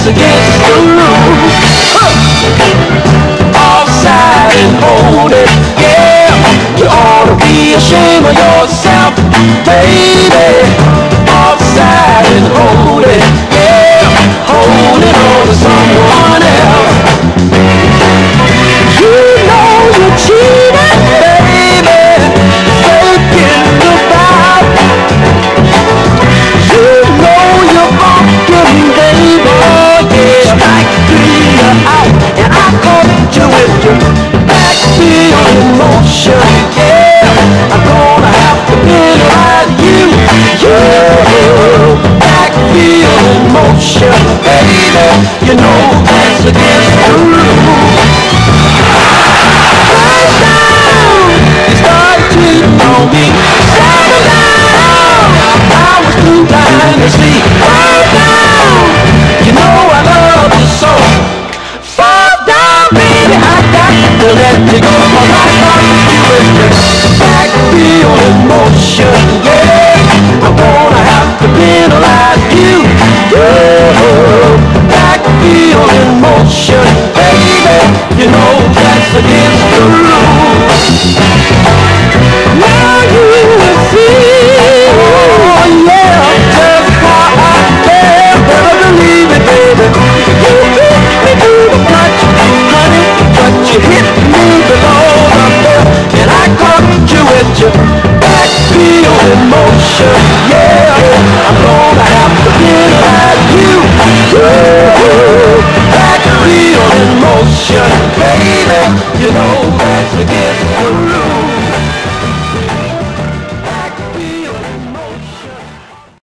that's against the rules. Offside and hold it, yeah. You ought to be ashamed of yourself, baby. Offside and hold it, yeah. Holding on to someone else. You know you cheated, baby. Faking goodbye. You know you're broken, baby. Yeah. Strike 3, you're out, and I caught you with your backfield emotion. Yeah, I'm gonna have to penalize you. Backfield emotion, baby. You know that's against the rules. Right down, you started cheating on me. Settle down, I was too blind to see. Right down, you know I love you so. Fall down, baby, I got to let you go. I thought you with your backfield emotion, yeah. I'm gonna have to penalize you. Backfield emotion, baby. You know that's against the rules. Now you will see, oh yeah, just how I feel. Better believe it, baby. You hit me through the punch, honey, but you hit me below the belt, and I caught you with your backfield emotion, yeah. I'm gonna have to penalize you. Backfield emotion, baby. You know